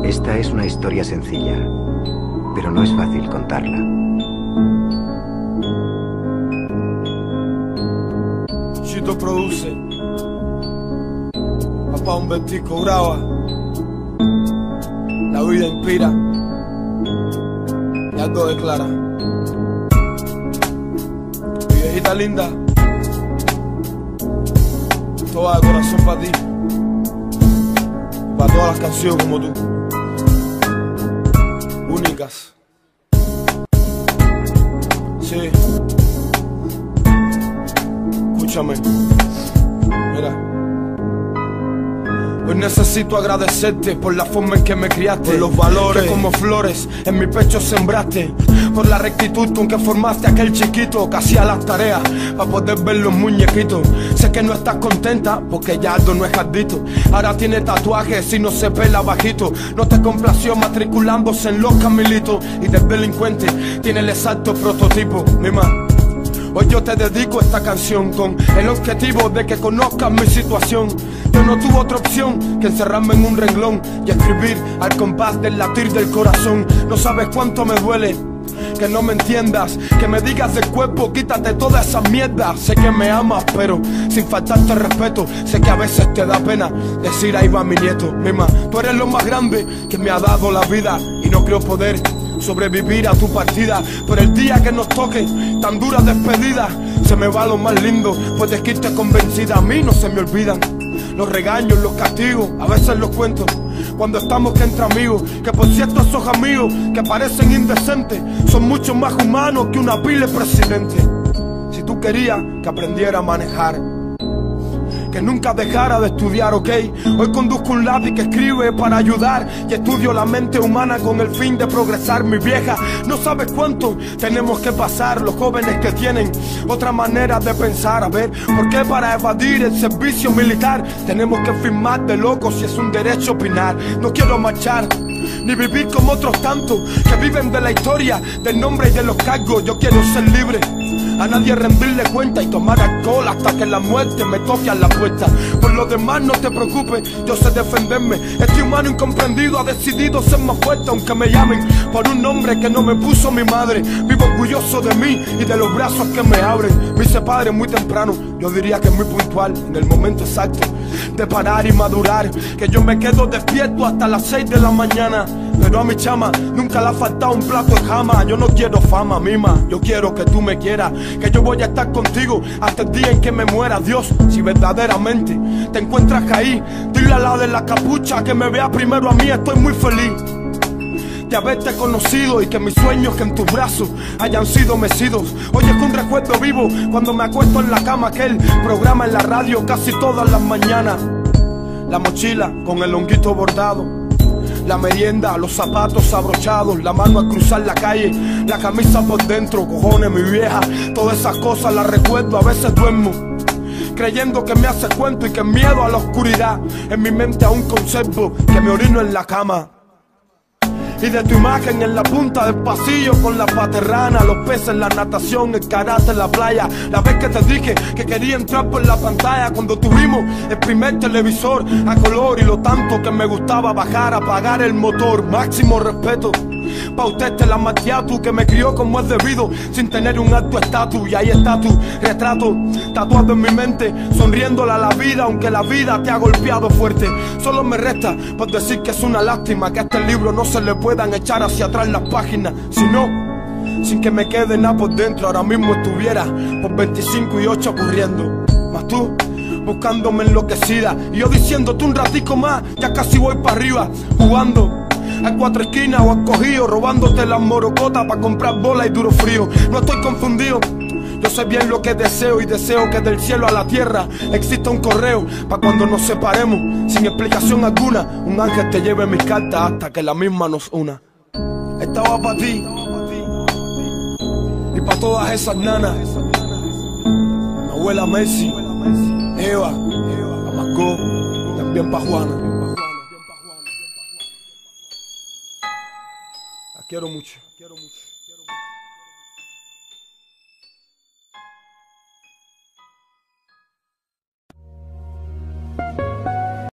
Esta es una historia sencilla, pero no es fácil contarla. Chito produce. Papá Humbertico graba. La vida inspira. Y algo declara. Mi viejita linda, toda de corazón para ti. Para todas las canciones como tú, únicas. Sí. Escúchame. Mira. Hoy necesito agradecerte por la forma en que me criaste, por los valores que como flores en mi pecho sembraste, por la rectitud con que formaste a aquel chiquito que hacía las tareas para poder ver los muñequitos. Sé que no estás contenta porque ya Aldo no es Jardito, ahora tiene tatuajes y no se pela bajito. No te complació matriculándose en los Camilitos y del delincuente tiene el exacto prototipo. Mima, hoy yo te dedico esta canción con el objetivo de que conozcas mi situación. Yo no tuve otra opción que encerrarme en un renglón y escribir al compás del latir del corazón. No sabes cuánto me duele que no me entiendas, que me digas del cuerpo, quítate toda esa mierda. Sé que me amas, pero sin faltarte respeto. Sé que a veces te da pena decir ahí va mi nieto. Mima, tú eres lo más grande que me ha dado la vida y no creo poder sobrevivir a tu partida. Por el día que nos toque tan dura despedida, se me va lo más lindo, pues de que irte convencida. A mí no se me olvidan los regaños, los castigos, a veces los cuento cuando estamos que entre amigos. Que por cierto esos amigos que parecen indecentes son mucho más humanos que una pila de presidente. Si tú querías que aprendiera a manejar, que nunca dejara de estudiar, ok. Hoy conduzco un lápiz que escribe para ayudar y estudio la mente humana con el fin de progresar. Mi vieja, no sabes cuánto tenemos que pasar los jóvenes que tienen otra manera de pensar. A ver, ¿por qué para evadir el servicio militar tenemos que firmar de locos si es un derecho opinar? No quiero marchar ni vivir como otros tantos que viven de la historia, del nombre y de los cargos. Yo quiero ser libre, a nadie rendirle cuenta y tomar alcohol hasta que la muerte me toque a la puerta. Por lo demás no te preocupes, yo sé defenderme. Este humano incomprendido ha decidido ser más fuerte, aunque me llamen por un nombre que no me puso mi madre. Vivo orgulloso de mí y de los brazos que me abren. Me hice padre muy temprano, yo diría que muy puntual, en el momento exacto de parar y madurar. Que yo me quedo despierto hasta las 6 de la mañana. Pero a mi chama nunca le ha faltado un plato de jama. Yo no quiero fama, mima, yo quiero que tú me quieras, que yo voy a estar contigo hasta el día en que me muera. Dios, si verdaderamente te encuentras ahí, dile a la de la capucha que me vea primero a mí. Estoy muy feliz de haberte conocido y que mis sueños que en tus brazos hayan sido mecidos. Hoy es un recuerdo vivo cuando me acuesto en la cama, aquel programa en la radio casi todas las mañanas. La mochila con el honguito bordado, la merienda, los zapatos abrochados, la mano al cruzar la calle, la camisa por dentro, cojones mi vieja. Todas esas cosas las recuerdo, a veces duermo creyendo que me hace cuento y que miedo a la oscuridad. En mi mente aún conservo que me orino en la cama y de tu imagen en la punta del pasillo con la paterrana, los peces, la natación, el karate en la playa. La vez que te dije que quería entrar por la pantalla cuando tuvimos el primer televisor a color y lo tanto que me gustaba bajar, apagar el motor. Máximo respeto pa' usted te la Macchiato, que me crió como es debido sin tener un alto estatus. Y ahí está tu retrato tatuado en mi mente, sonriéndole a la vida aunque la vida te ha golpeado fuerte. Solo me resta por decir que es una lástima que a este libro no se le puedan echar hacia atrás las páginas. Si no, sin que me quede nada por dentro, ahora mismo estuviera por 25 y 8 corriendo. Mas tú buscándome enloquecida y yo diciéndote un ratico más, ya casi voy para arriba, jugando a cuatro esquinas o a cogido, robándote las morocotas para comprar bola y duro frío. No estoy confundido, yo sé bien lo que deseo y deseo que del cielo a la tierra exista un correo para cuando nos separemos sin explicación alguna, un ángel te lleve mis cartas hasta que la misma nos una. Esta va para ti y para todas esas nanas, mi abuela Mercy, Eva, a Margot, también para Juana. La quiero mucho.